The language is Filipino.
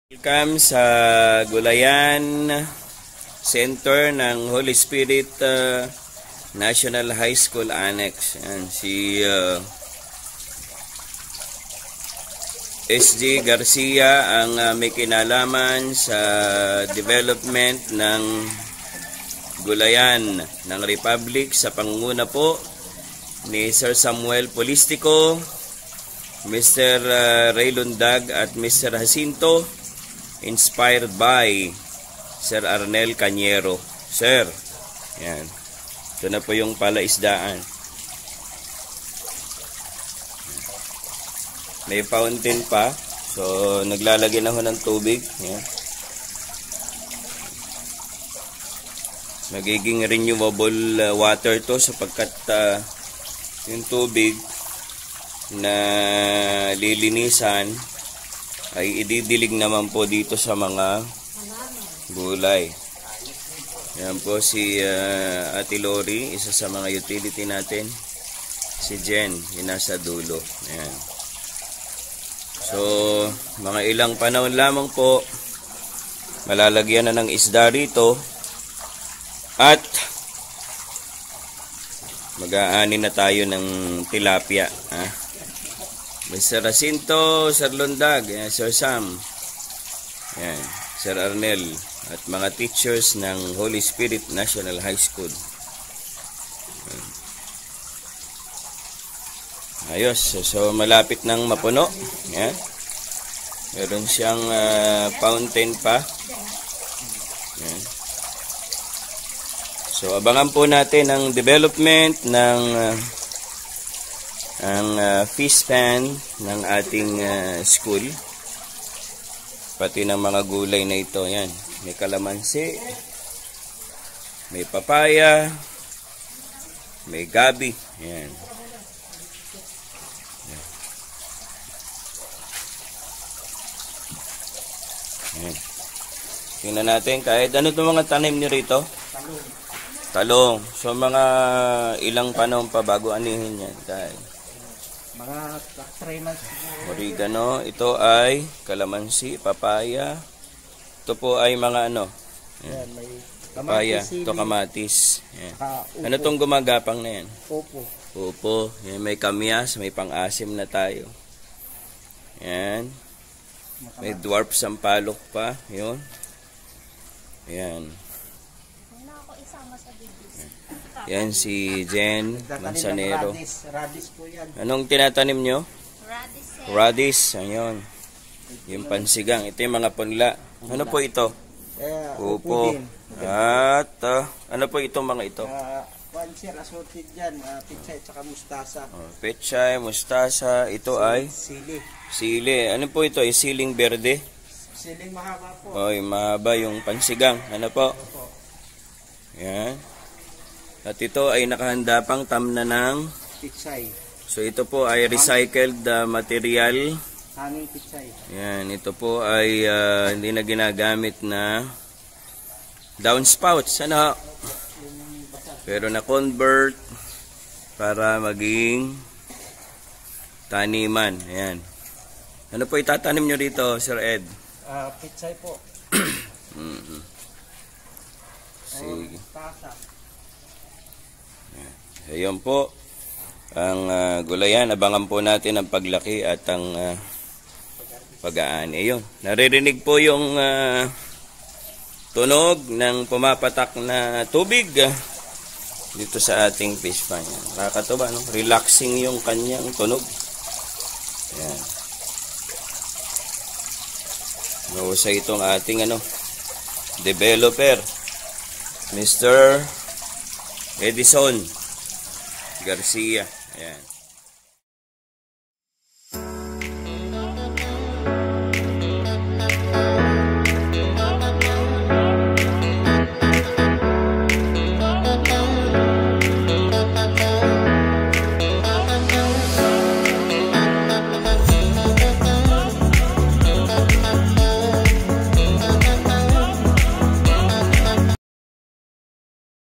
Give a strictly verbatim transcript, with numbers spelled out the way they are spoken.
Welcome sa Gulayan Center ng Holy Spirit uh, National High School Annex. Yan, si uh, S G Garcia ang uh, may kinalaman sa development ng Gulayan ng Republic sa pangunguna po ni Sir Samuel Polistico, Mister Uh, Ray Lundag at Mister Jacinto, inspired by Sir Arnel Cañero. Sir, yan. Ito na po yung palaisdaan. May fountain pa. So, naglalagay na ho ng tubig. Yan. Magiging renewable water to sapagkat uh, yung tubig na lilinisan ay ididilig naman po dito sa mga gulay. Yan po si uh, Ate Lori, isa sa mga utility natin. Si Jen, yung nasa dulo. Yan. So, mga ilang panahon lamang po, malalagyan na ng isda rito. At, mag-aani na tayo ng tilapia. Ha? Mister Jacinto, Sir Lundag, yan, Sir Sam, yan, Sir Arnel, at mga teachers ng Holy Spirit National High School. Yan. Ayos, so, so malapit nang mapuno. Yan. Meron siyang uh, fountain pa. Yan. So abangan po natin ang development ng uh, ang uh, fish pan ng ating uh, school, pati ng mga gulay na ito. Yan, may kalamansi, may papaya, may gabi. Yan. Yan. Yan. Tingnan natin kahit ano itong mga tanim niyo rito. Talong. Talong. So mga ilang panahon pa bago anihin yan. Dahil mga three months. Oregano, ito ay kalamansi, papaya. Ito po ay mga ano? Yan, may papaya, ito kamatis. Yan. Ano tong gumagapang na yan? Upo. Upo. Yan, may kamyas, may pang-asim na tayo. Yan. May dwarf sampalok pa. Yun. Yan. Yan si Jen Manzanero. Radis, radis po yan. Anong tinatanim nyo? Radis. Radis. Ayun. Yung pansigang. Ito yung mga punla. Ano po ito? Eh, upo. At uh, ano po itong mga ito? Uh, one share assorted dyan. Uh, pechay at saka mustasa. Oh, pechay, mustasa. Ito sili, ay? Sili. Sili. Ano po ito? Ay siling berde? Siling mahaba po. Oy, mahaba yung pansigang. Ano po? Opo. Yan. At ito ay nakahanda pang tamna ng pechay. So ito po ay recycled uh, material. Hanging pechay. Yan, ito po ay uh, hindi na ginagamit na downspouts. Ano? Pero na-convert para maging taniman. Ayan. Ano po itatanim nyo dito, Sir Ed? Uh, pechay po. Mm-hmm. Sige. Mustasa. Ayun po ang uh, gulayan. Abangan po natin ang paglaki at ang uh, pag-aani. Ayun. Naririnig po yung uh, tunog ng pumapatak na tubig uh, dito sa ating fish pan. Nakakatuwa, no? Relaxing yung kanyang tunog. Ayan. Mahusay itong ating ano, developer, Mister Edison Garcia. Ayan.